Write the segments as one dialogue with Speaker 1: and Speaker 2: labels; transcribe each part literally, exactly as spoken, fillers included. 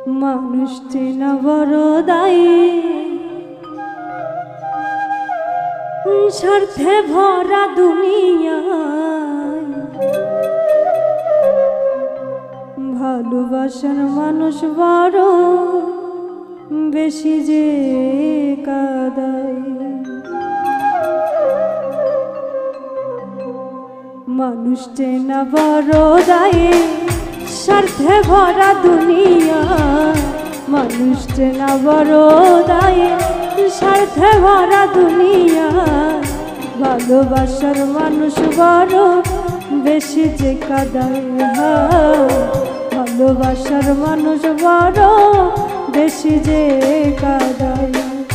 Speaker 1: মানুষ চেনা বড় দায়ী, স্বার্থে ভরা দুনিয়ায় ভালোবাসার মানুষ বড় বেশি যে কাঁদায়। মানুষ চেনা বড় দায়ী, স্বার্থে ভরা দুনিয়া। মানুষ চেনা বড় দায়ী, স্বার্থে ভরা দুনিয়া। ভালোবাসার মানুষ বড় বেশি যে কাঁদায়। ভালোবাসার মানুষ বড় বেশি যে কাঁদায়।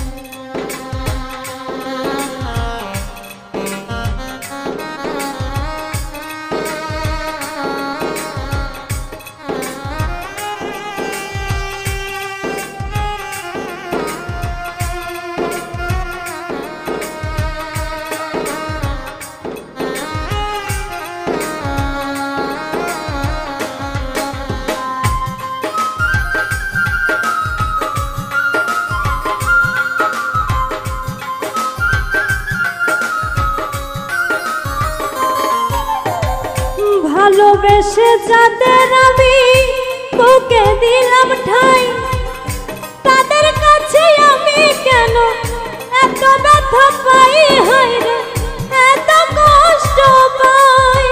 Speaker 1: ভালোবেসে যাদের আমি বুকে দিলাম ঠাই, তাদের কাছে আমি কেন এত ব্যথা পাই? হায় রে এত কষ্ট পাই।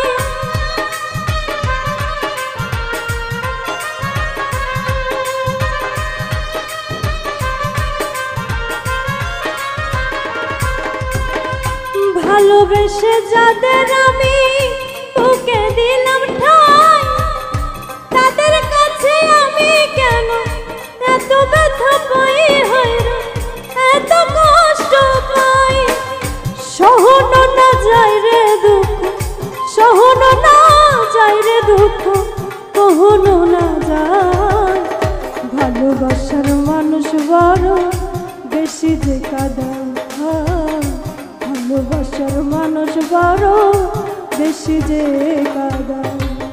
Speaker 1: ভালোবেসে যাদের আমি বুকে দিলাম ঠাই, তাদের কাছে আমি কেন এত ব্যথা পাই? হয় এত কষ্ট পাই। সহনো না যায় রে দুঃখ, সহনো না যায় রে দুঃখ, কহনো না যায়। ভালোবাসার মানুষ বড় বেশি যে কাঁদায়। ভালোবাসার মানুষ বড় বেশি যে কাঁদায়।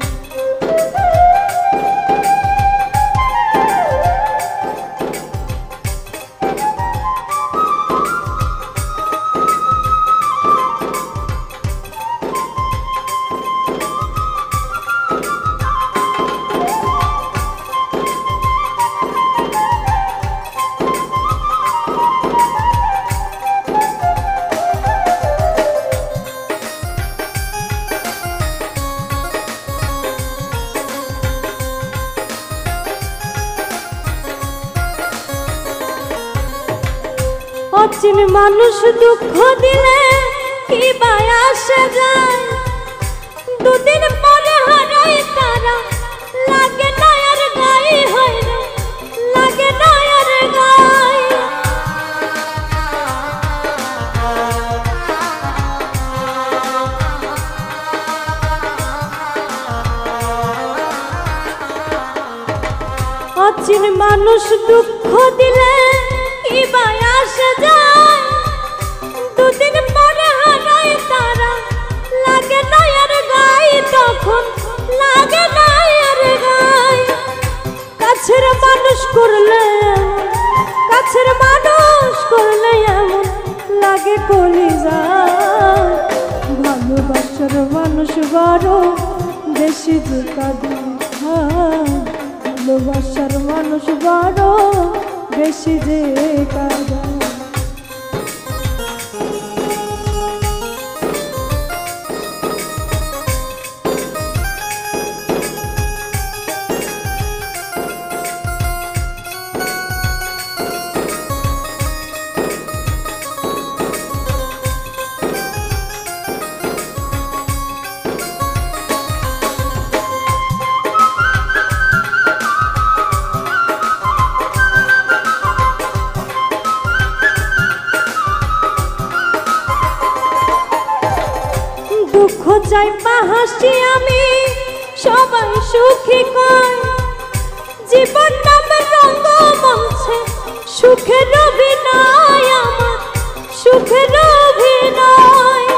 Speaker 1: অচিন মানুষ দুঃখ দিলে কি বায় আসে যায়? দুদিন পরে হারাই তারা লাগে না আর গায়ে। হয় না লাগে না আর গায়ে। অচিন মানুষ দুঃখ দিলে কি বায় আসে যায়? দুদিন পরে হারাই তারা লাগে না আর গায়ে। তখন লাগে না আর গায়ে। কাছের মানুষ করলে, কাছের মানুষ করলে এমন লাগে কলিজা। ভালোবাসার মানুষ বড় বেশি যে কাঁদায়। ভালোবাসার মানুষ বড় বেশি যে কাঁদায়। দুঃখ চাই হাসি আমি সবাই সুখী কয়। জীবন নামে রঙ্গমঞ্চে সুখের অভিনয়, আমার সুখের অভিনয়।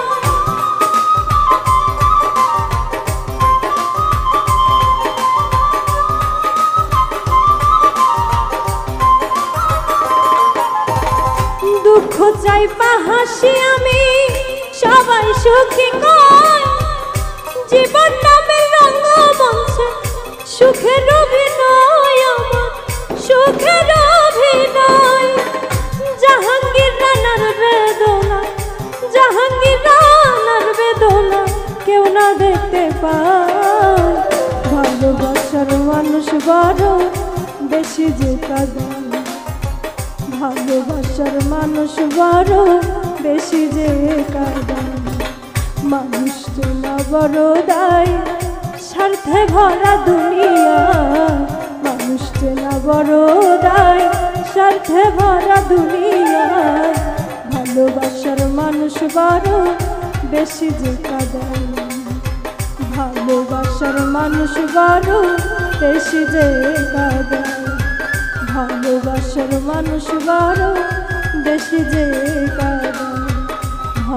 Speaker 1: চাইপা হাসি আমি সবাই সুখী কয় জীবন নামের রঙ্গমঞ্চে সুখের অভিনয় আমার সুখের অভিনয় জাহাঙ্গীর রানার বেদনা জাহাঙ্গীর রানার বেদনা কেউ না দেখতে পায় ভালোবাসার মানুষ বড় বেশি যে কাঁদায় ভালোবাসার মানুষ বড় বেশি যে কাঁদায় মানুষ চেনা বড় দায় স্বার্থে ভরা দুনিয়া মানুষ চেনা বড় দায় স্বার্থে ভরা দুনিয়া ভালোবাসার মানুষ বড় বেশি যে কাঁদায় ভালোবাসার মানুষ বড় বেশি যে কাঁদায় ভালোবাসার মানুষ বড় বেশি যে কাঁদায়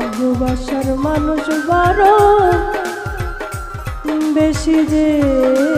Speaker 1: ভালোবাসার মানুষ বড় বেশি যে